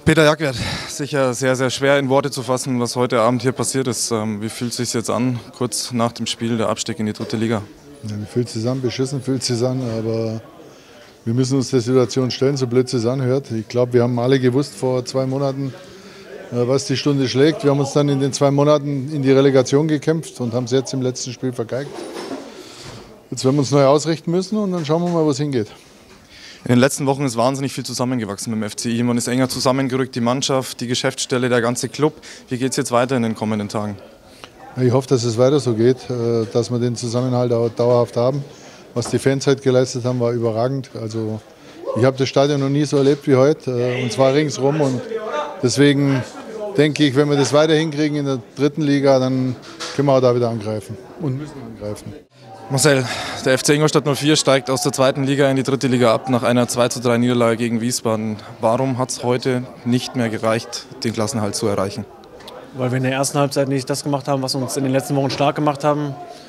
Peter Jagwert, sicher sehr, sehr schwer in Worte zu fassen, was heute Abend hier passiert ist. Wie fühlt es sich jetzt an, kurz nach dem Spiel, der Abstieg in die 3. Liga? Ja, wie fühlt es sich an? Beschissen fühlt es sich an, aber wir müssen uns der Situation stellen, so blöd es anhört. Ich glaube, wir haben alle gewusst vor 2 Monaten, was die Stunde schlägt. Wir haben uns dann in den 2 Monaten in die Relegation gekämpft und haben es jetzt im letzten Spiel vergeigt. Jetzt werden wir uns neu ausrichten müssen und dann schauen wir mal, wo es hingeht. In den letzten Wochen ist wahnsinnig viel zusammengewachsen beim FCI. Man ist enger zusammengerückt, die Mannschaft, die Geschäftsstelle, der ganze Club. Wie geht es jetzt weiter in den kommenden Tagen? Ich hoffe, dass es weiter so geht, dass wir den Zusammenhalt auch dauerhaft haben. Was die Fans heute geleistet haben, war überragend. Also, ich habe das Stadion noch nie so erlebt wie heute, und zwar ringsrum. Und deswegen denke ich, wenn wir das weiter hinkriegen in der 3. Liga, dann können wir auch da wieder angreifen und müssen angreifen. Marcel, der FC Ingolstadt 04 steigt aus der 2. Liga in die 3. Liga ab nach einer 2:3 Niederlage gegen Wiesbaden. Warum hat es heute nicht mehr gereicht, den Klassenerhalt zu erreichen? Weil wir in der ersten Halbzeit nicht das gemacht haben, was uns in den letzten Wochen stark gemacht hat.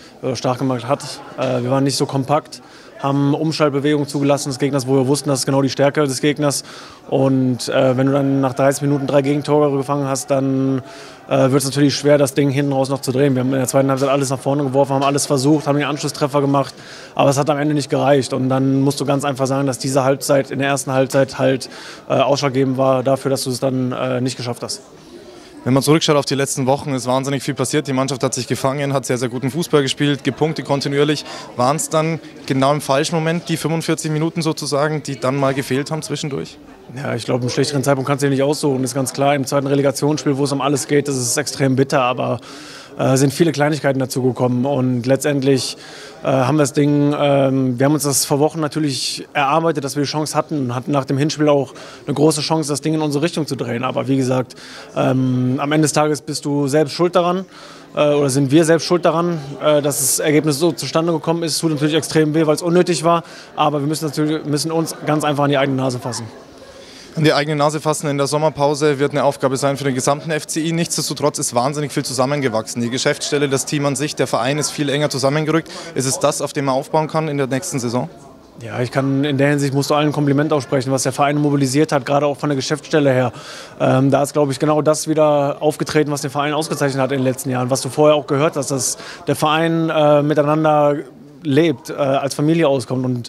Wir waren nicht so kompakt, haben Umschaltbewegungen zugelassen des Gegners, wo wir wussten, das ist genau die Stärke des Gegners. Und wenn du dann nach 30 Minuten 3 Gegentore gefangen hast, dann wird es natürlich schwer, das Ding hinten raus noch zu drehen. Wir haben in der 2. Halbzeit alles nach vorne geworfen, haben alles versucht, haben den Anschlusstreffer gemacht, aber es hat am Ende nicht gereicht. Und dann musst du ganz einfach sagen, dass diese Halbzeit in der ersten Halbzeit halt ausschlaggebend war dafür, dass du es dann nicht geschafft hast. Wenn man zurückschaut auf die letzten Wochen, ist wahnsinnig viel passiert. Die Mannschaft hat sich gefangen, hat sehr, sehr guten Fußball gespielt, gepunktet kontinuierlich. Waren es dann genau im falschen Moment die 45 Minuten sozusagen, die dann mal gefehlt haben zwischendurch? Ja, ich glaube, einen schlechteren Zeitpunkt kannst du dir nicht aussuchen. Ist ganz klar, im zweiten Relegationsspiel, wo es um alles geht, das ist extrem bitter, aber sind viele Kleinigkeiten dazu gekommen und letztendlich haben wir das Ding, wir haben uns das vor Wochen natürlich erarbeitet, dass wir die Chance hatten nach dem Hinspiel auch eine große Chance, das Ding in unsere Richtung zu drehen. Aber wie gesagt, am Ende des Tages bist du selbst schuld daran oder sind wir selbst schuld daran, dass das Ergebnis so zustande gekommen ist. Es tut natürlich extrem weh, weil es unnötig war, aber wir müssen uns ganz einfach an die eigene Nase fassen. An die eigene Nase fassen in der Sommerpause wird eine Aufgabe sein für den gesamten FCI. Nichtsdestotrotz ist wahnsinnig viel zusammengewachsen. Die Geschäftsstelle, das Team an sich, der Verein ist viel enger zusammengerückt. Ist es das, auf dem man aufbauen kann in der nächsten Saison? Ja, in der Hinsicht musst du allen ein Kompliment aussprechen, was der Verein mobilisiert hat, gerade auch von der Geschäftsstelle her. Da ist, glaube ich, genau das wieder aufgetreten, was den Verein ausgezeichnet hat in den letzten Jahren. Was du vorher auch gehört hast, dass der Verein miteinander lebt, als Familie auskommt. Und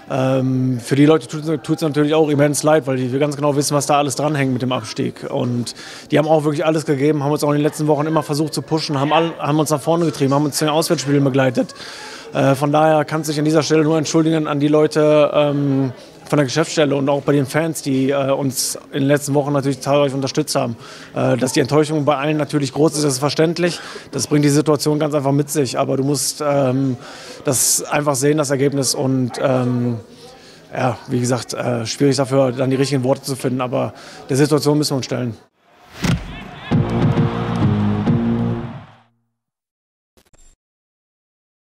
für die Leute tut es natürlich auch immens leid, weil wir ganz genau wissen, was da alles dranhängt mit dem Abstieg. Und die haben auch wirklich alles gegeben, haben uns auch in den letzten Wochen immer versucht zu pushen, haben uns nach vorne getrieben, haben uns zu den Auswärtsspielen begleitet. Von daher kann es sich an dieser Stelle nur entschuldigen an die Leute von der Geschäftsstelle und auch bei den Fans, die uns in den letzten Wochen natürlich zahlreich unterstützt haben. Dass die Enttäuschung bei allen natürlich groß ist, ist verständlich. Das bringt die Situation ganz einfach mit sich. Aber du musst das einfach sehen, das Ergebnis. Und ja, wie gesagt, schwierig dafür, dann die richtigen Worte zu finden. Aber der Situation müssen wir uns stellen.